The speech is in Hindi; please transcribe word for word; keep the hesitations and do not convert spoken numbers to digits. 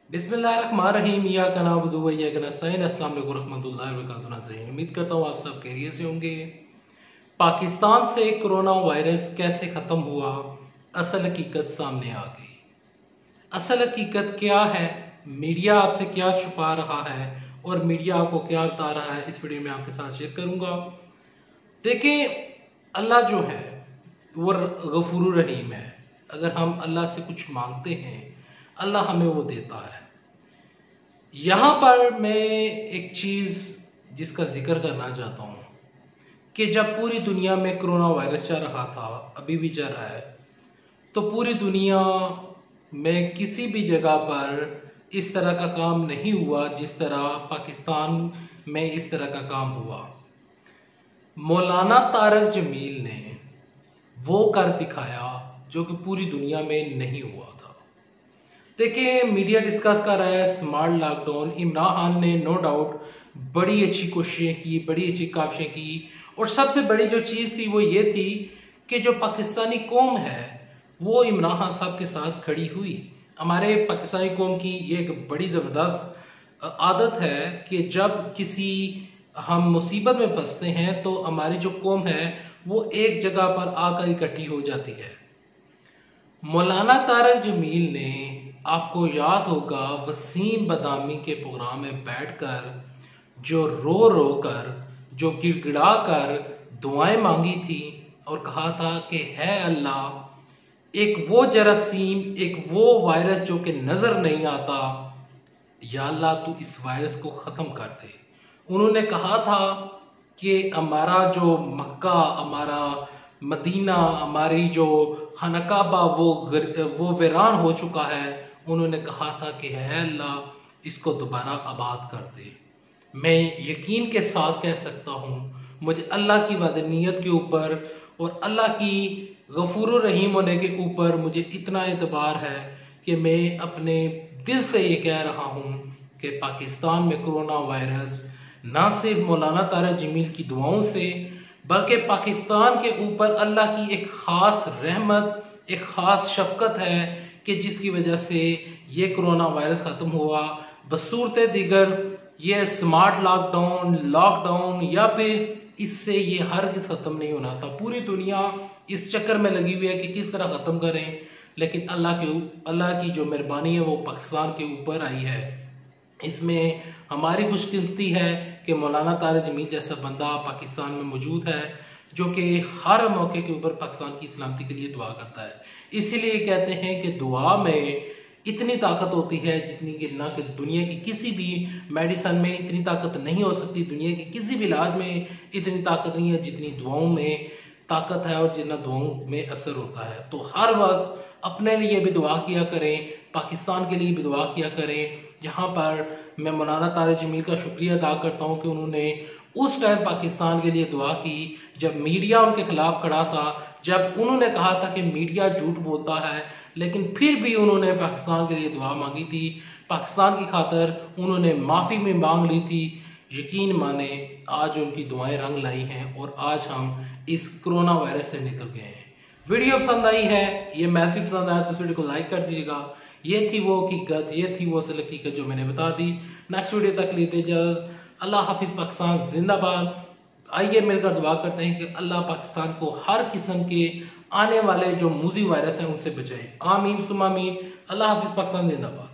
बिस्मिल्लाहिर्रहमानिर्रहीम या कनाबुदु व इय्याका नस्तईन। अस्सलाम वालेकुम रहमतुल्लाहि व बरकातुहू। उम्मीद करता हूँ आप सब खैरियत से होंगे। पाकिस्तान से कोरोना वायरस कैसे खत्म हुआ, असल हकीकत सामने आ गई। असल हकीकत क्या है, मीडिया आपसे क्या छुपा रहा है और मीडिया आपको क्या बता रहा है, इस वीडियो में आपके साथ शेयर करूंगा। देखिए, अल्लाह जो है वो गफूर रहीम है। अगर हम अल्लाह से कुछ मांगते हैं, अल्लाह हमें वो देता है। यहां पर मैं एक चीज जिसका जिक्र करना चाहता हूं कि जब पूरी दुनिया में कोरोना वायरस चल रहा था, अभी भी चल रहा है, तो पूरी दुनिया में किसी भी जगह पर इस तरह का काम नहीं हुआ जिस तरह पाकिस्तान में इस तरह का काम हुआ। मौलाना तारक जमील ने वो कर दिखाया जो कि पूरी दुनिया में नहीं हुआ था। देखिए, मीडिया डिस्कस कर रहा है स्मार्ट लॉकडाउन। इमरान खान ने नो डाउट बड़ी अच्छी कोशिशें की, बड़ी अच्छी काविशें की, और सबसे बड़ी जो चीज़ थी वो ये थी कि जो पाकिस्तानी कौम है वो इमरान खान साहब के साथ खड़ी हुई। हमारे पाकिस्तानी कौम की ये एक बड़ी ज़बरदस्त आदत है कि जब किसी हम मुसीबत में फंसते हैं तो हमारी जो कौम है वो एक जगह पर आकर इकट्ठी हो जाती है। मौलाना तारक जमील ने, आपको याद होगा, वसीम बदामी के प्रोग्राम में बैठकर जो रो रो कर, जो गिड़गिड़ा कर दुआएं मांगी थी और कहा था कि है अल्लाह, एक वो जरासीम, एक वो वायरस जो कि नजर नहीं आता, या अल्लाह तू इस वायरस को खत्म कर दे। उन्होंने कहा था कि हमारा जो मक्का, हमारा मदीना, हमारी जो खाना काबा वो वो वीरान हो चुका है। उन्होंने कहा था कि है अल्लाह इसको दोबारा आबाद कर दे। मैं यकीन के साथ कह सकता हूँ, मुझे अल्लाह की वदनीयत के ऊपर और अल्लाह की गफूर रहीम होने के ऊपर मुझे इतना एतबार है कि मैं अपने दिल से ये कह रहा हूँ कि पाकिस्तान में कोरोना वायरस ना सिर्फ मौलाना तारक जमील की दुआओं से, बल्कि पाकिस्तान के ऊपर अल्लाह की एक ख़ास रहमत, एक ख़ास शफकत है कि जिसकी वजह से ये कोरोना वायरस ख़त्म हुआ। बसूरत दिगर ये स्मार्ट लॉकडाउन लॉकडाउन या फिर इससे ये हरगिज़ ख़त्म नहीं होना था। पूरी दुनिया इस चक्कर में लगी हुई है कि किस तरह ख़त्म करें, लेकिन अल्लाह के अल्लाह की जो मेहरबानी है वो पाकिस्तान के ऊपर आई है। इसमें हमारी खुशकिस्मती है कि मौलाना तारक जमील जैसा बंदा पाकिस्तान में मौजूद है जो कि हर मौके के ऊपर पाकिस्तान की सलामती के लिए दुआ करता है। इसीलिए कहते हैं कि दुआ में इतनी ताकत होती है जितनी कि ना कि दुनिया की किसी भी मेडिसिन में इतनी ताकत नहीं हो सकती, दुनिया के किसी भी इलाज में इतनी ताकत नहीं है जितनी दुआओं में ताकत है और जितना दुआओं में असर होता है। तो हर वक्त अपने लिए भी दुआ किया करें, पाकिस्तान के लिए भी दुआ किया करें। यहाँ पर मैं मौलाना तारक जमील का शुक्रिया अदा करता हूँ कि उन्होंने उस टाइम पाकिस्तान के लिए दुआ की जब मीडिया उनके खिलाफ खड़ा था, जब उन्होंने कहा था कि मीडिया झूठ बोलता है, लेकिन फिर भी उन्होंने पाकिस्तान के लिए दुआ मांगी थी। पाकिस्तान की खातर उन्होंने माफ़ी में मांग ली थी। यकीन माने आज उनकी दुआएं रंग लाई हैं और आज हम इस कोरोना वायरस से निकल गए हैं। वीडियो पसंद आई है, ये मैसेज पसंद आया तो इस वीडियो को लाइक कर दीजिएगा। ये थी वो हकीकत, ये थी वो असल हकीकत जो मैंने बता दी। नेक्स्ट वीडियो तक लेते जल्द। अल्लाह हाफिज, पाकिस्तान जिंदाबाद। आइए मिलकर दुआ करते हैं कि अल्लाह पाकिस्तान को हर किस्म के आने वाले जो मूजी वायरस हैं उनसे बचाए। आमीन सुमा आमीन। अल्लाह हाफिज, पाकिस्तान जिंदाबाद।